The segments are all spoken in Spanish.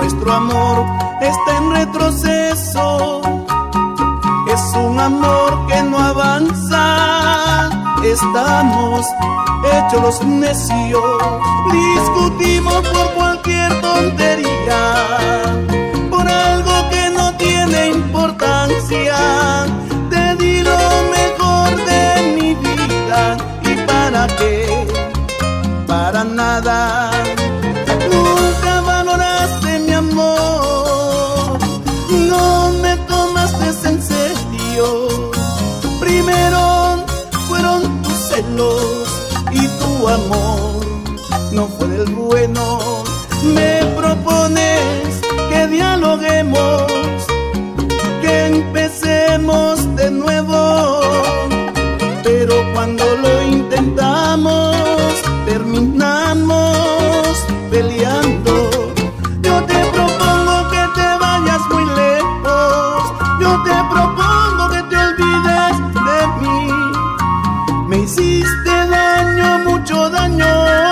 nuestro amor está en retroceso. Es un amor que no avanza. Estamos hechos los necios. Discutimos por cualquier tontería, por algo que no tiene importancia. Te di lo mejor de mi vida, ¿y para qué? Para nada. Nunca valoraste mi amor, no me tomaste en serio. Primero fueron tus celos y tu amor no fue del bueno. Me propones que dialoguemos, que empecemos de nuevo, pero cuando lo intentamos terminamos peleando. Yo te propongo que te vayas muy lejos, yo te propongo que te olvides de mí. Me hiciste daño, mucho daño,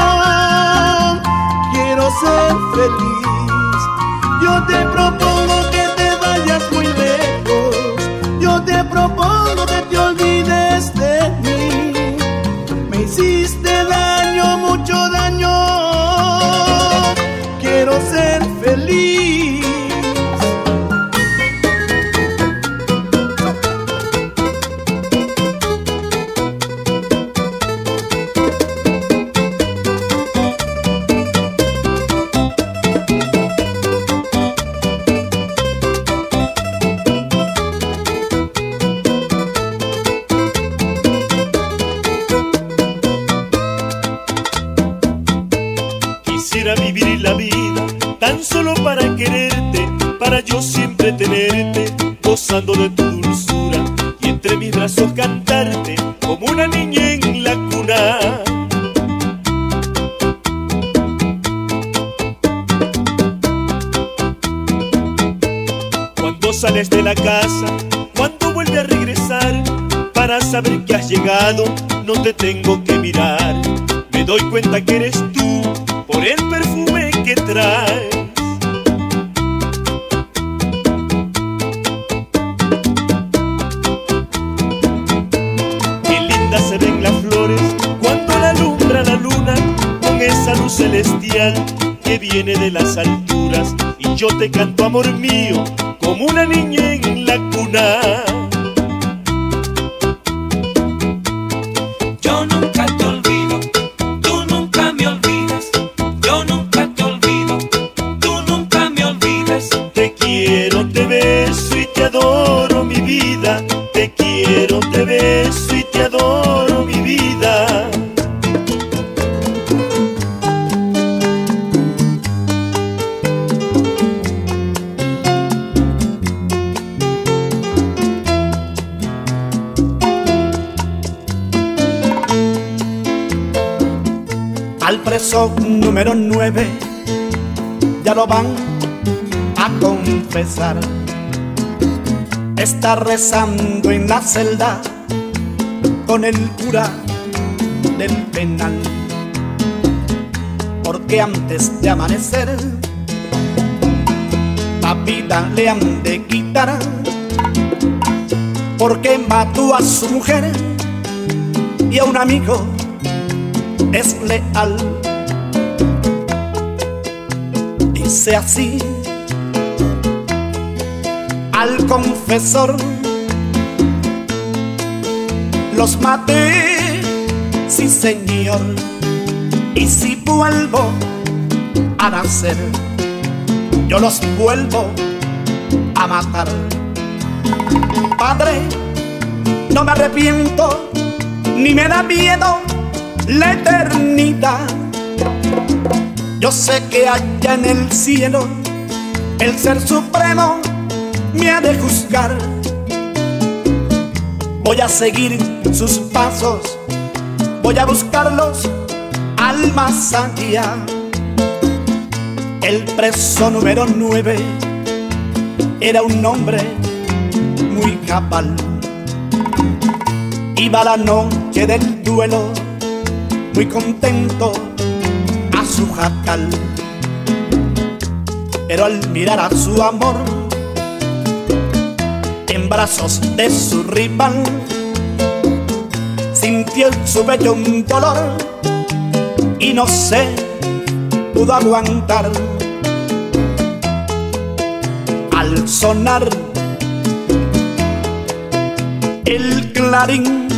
quiero ser feliz. Yo te propongo que te vayas muy lejos, yo te propongo que te olvides de mí. Me hiciste daño, mucho daño, quiero ser feliz. Quisiera vivir la vida tan solo para quererte, para yo siempre tenerte, gozando de tu dulzura y entre mis brazos cantarte como una niña en la cuna. Cuando sales de la casa, cuando vuelves a regresar, para saber que has llegado no te tengo que mirar. Me doy cuenta que eres tú por el perfume que traes. Qué lindas se ven las flores cuando la alumbra la luna, con esa luz celestial que viene de las alturas. Y yo te canto, amor mío, como una niña en la cuna. Yo nunca te olvido, tú nunca me olvidas. Yo nunca te olvido, tú nunca me olvidas. Te quiero, te beso y te adoro, mi vida. Te quiero, te beso y te adoro, mi vida. Al preso número 9 ya lo van a confesar. Está rezando en la celda con el cura del penal, porque antes de amanecer la vida le han de quitar, porque mató a su mujer y a un amigo es leal. Dice así al confesor: los maté, sí señor, y si vuelvo a nacer, yo los vuelvo a matar. Padre, no me arrepiento, ni me da miedo la eternidad. Yo sé que allá en el cielo el Ser Supremo me ha de juzgar. Voy a seguir sus pasos, voy a buscarlos al más allá. El preso número 9 era un hombre muy cabal. Iba la noche del duelo muy contento a su jacal. pero al mirar a su amor en brazos de su rival, sintió en su pecho un dolor y no se pudo aguantar. Al sonar el clarín,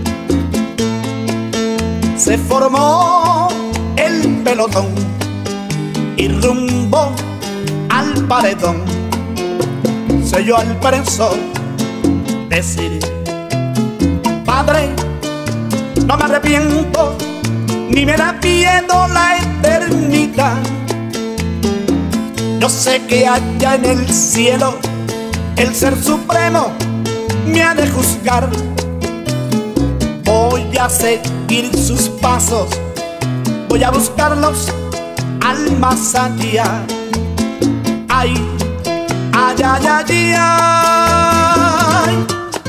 se formó el pelotón y rumbo al paredón se oyó al preso decir: padre, no me arrepiento ni me da miedo la eternidad. Yo sé que allá en el cielo el Ser Supremo me ha de juzgar. Voy a seguir sus pasos, voy a buscarlos al más allá. Ay, ay, ay, ay, ay.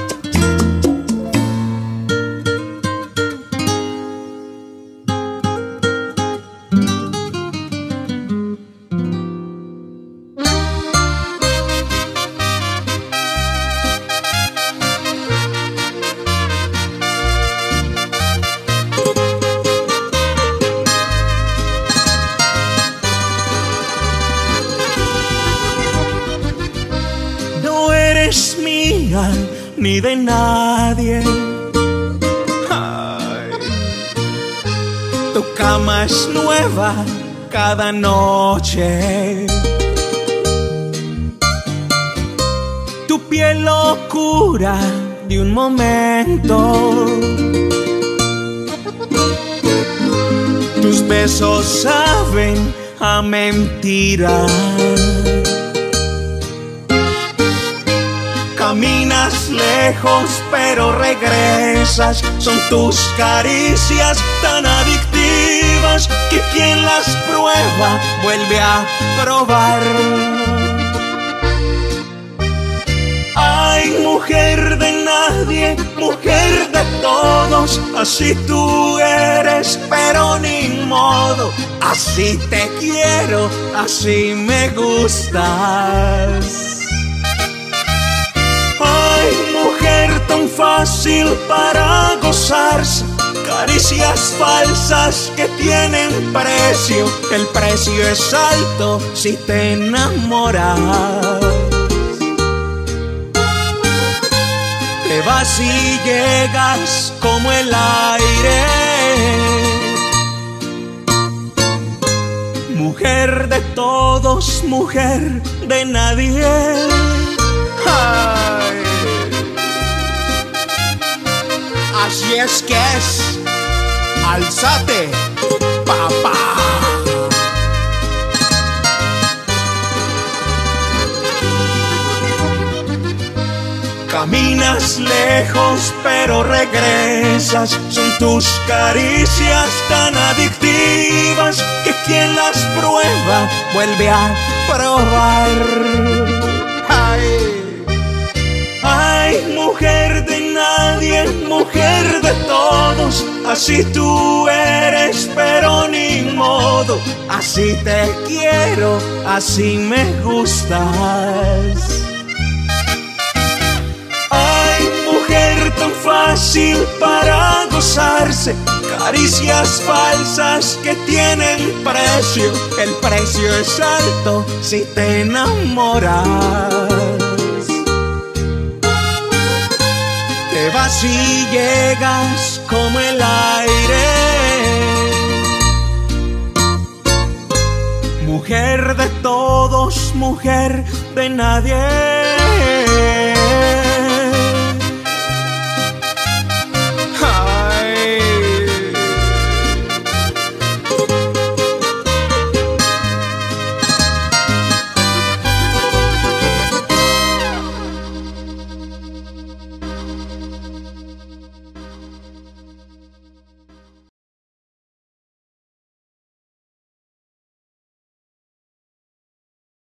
Ni de nadie. Ay. Tu cama es nueva cada noche. Tu piel locura de un momento. Tus besos saben a mentira. Caminas lejos pero regresas, son tus caricias tan adictivas que quien las prueba vuelve a probar. Ay, mujer de nadie, mujer de todos, así tú eres pero ni modo. Así te quiero, así me gustas. Mujer tan fácil para gozarse, caricias falsas que tienen precio. El precio es alto si te enamoras. Te vas y llegas como el aire. Mujer de todos, mujer de nadie. Ay. Así es que es, alzate, papá. Caminas lejos pero regresas, son tus caricias tan adictivas que quien las prueba vuelve a probar. Ay. Ay, mujer de nadie, mujer de todos, así tú eres pero ni modo. Así te quiero, así me gustas. Ay, mujer tan fácil para gozarse, caricias falsas que tienen precio. El precio es alto si te enamoras. Te vas y llegas como el aire. Mujer de todos, mujer de nadie.